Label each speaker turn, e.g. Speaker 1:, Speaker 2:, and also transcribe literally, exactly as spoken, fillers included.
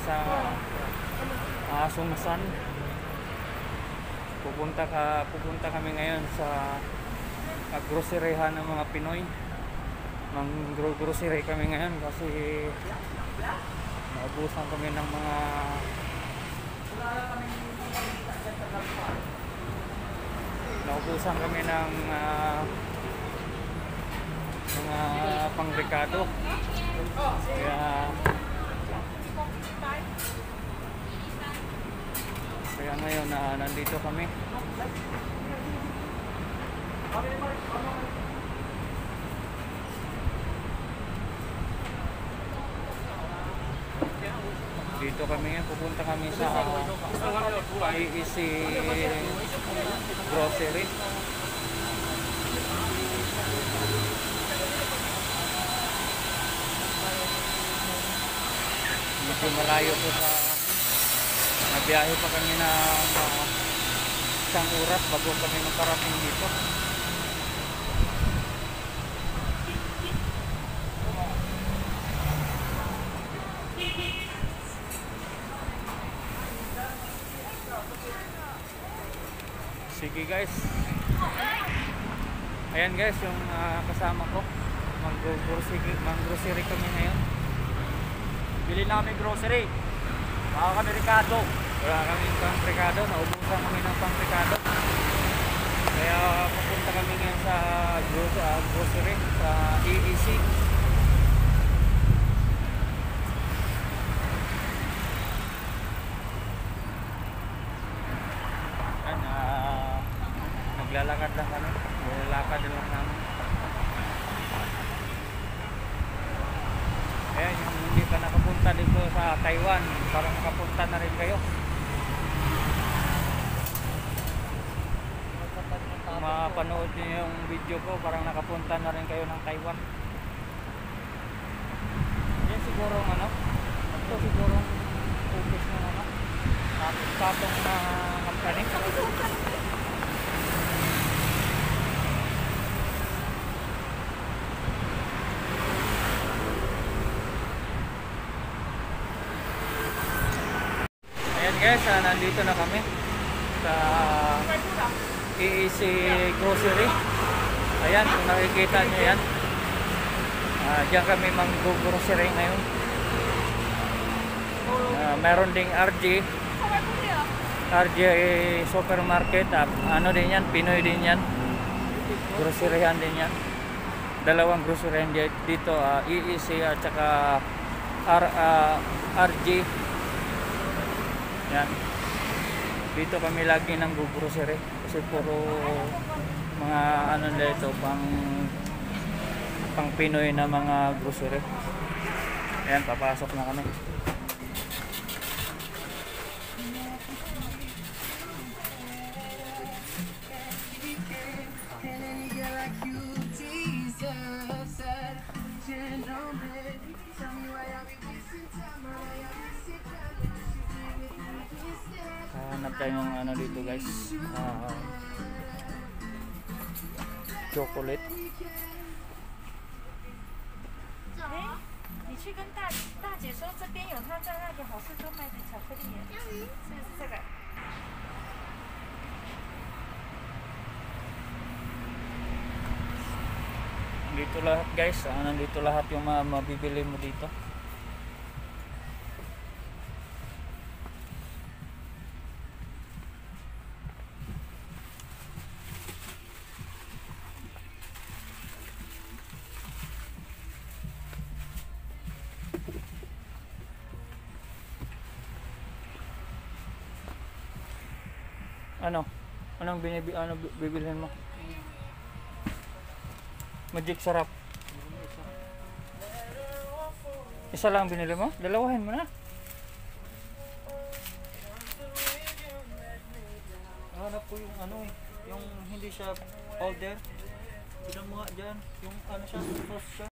Speaker 1: sa uh, Sungsan. Pupunta ka pupunta kami ngayon sa uh, groceryhan ng mga Pinoy. Mang grocery kami ngayon kasi naubusan kami ng mga naubusan kami ng uh, mga pangrekado. Kaya kaya ngayon na uh, nandito kami. Dito kami ngayon, pupunta kami sa A E C Grocery. Medyo malayo po sa nabiyahe pa kami na uh, isang oras bago kami makarating dito. Sige guys, ayan guys yung uh, kasama ko, mag-grocery, mag-grocery kami ngayon.
Speaker 2: Bili namin grocery, baka kami Ricardo.
Speaker 1: Wala kami pang Ricardo, naubusan kami ng pang Ricardo. Kaya pupunta kami ngayon sa uh, grocery, sa A E C. Ayan, uh, naglalakad lang kami, naglalakad lang namin. Ayan, yung hindi pa nakapunta dito sa Taiwan, parang nakapunta na rin kayo. Kung mapanood niyo yung video ko, parang nakapunta na rin kayo ng Taiwan. Yan siguro ano, ito siguro focus na ano, tatong na company. Ayan guys, uh, nandito na kami sa A E C Grocery. Ayan, kung nakikita nyo yan, uh, dyan kami mag-grocery ngayon. Uh, meron ding R J R J Supermarket, uh, ano din yan, Pinoy din yan, groceryhan din yan. Dalawang groceryhan dito, uh, A E C at saka R, uh, R J. Yan. Dito kami lagi ng grocery kasi puro mga ano dito pang pang Pinoy na mga grocery. Ayan, papasok na kami. Hanap tayo ng ano dito guys, uh, chocolate.
Speaker 3: 你去跟大大姐说，这边有她在那个好事多卖的巧克力耶，是不是这个？
Speaker 1: Dito lahat guys, uh, nandito lahat yung mga mabibili mo dito. Ano? Anong binibi ano bibilhin mo? Magic sarap. Isa lang binili mo? Dalawahin mo na.
Speaker 2: Hanap po yung ano eh, yung hindi siya powder. Tignan mo nga dyan, yung ano siya, sauce siya.